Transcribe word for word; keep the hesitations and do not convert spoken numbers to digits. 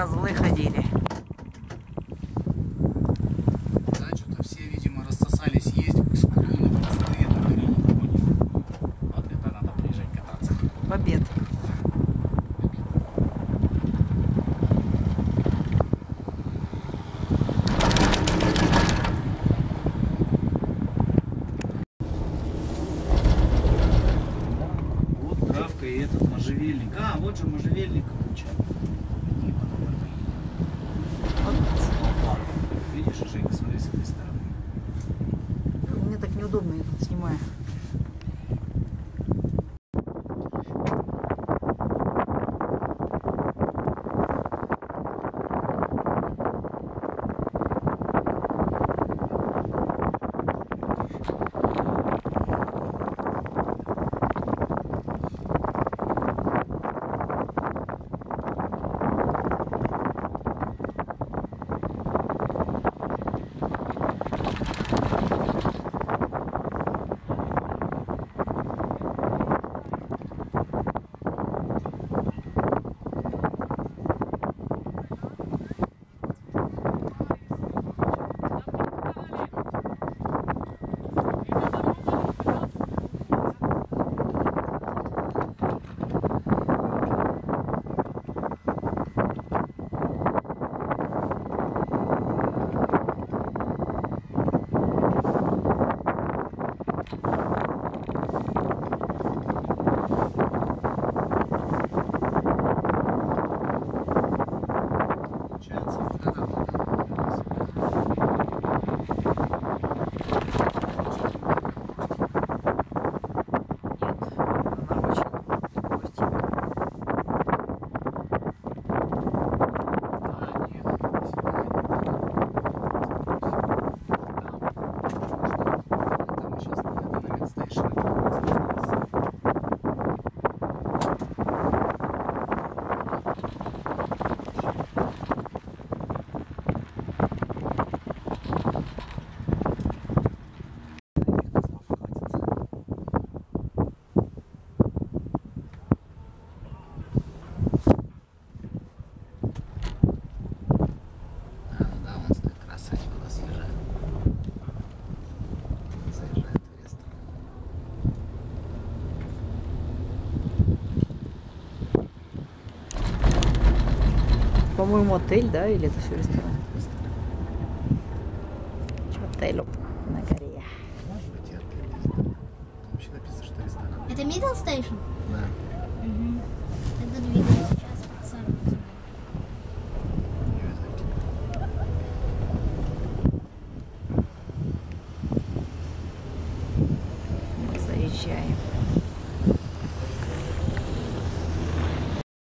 козлы ходили. Да, что-то все, видимо, рассосались есть, склоны простые, на горе никого нет. Вот это надо приезжать кататься. В обед. Вот травка и этот можжевельник. А, вот же можжевельник куча. Вот. Видишь, Женька, смотри с этой стороны. Мне так неудобно, я тут снимаю. По-моему, отель, да? Или это все ресторан? Отель на горе. Может быть, и отель, не знаю. Вообще написано, что ресторан. Это Middle Station? Да. Угу. Тогда двигаем сейчас под самым. Мы заезжаем.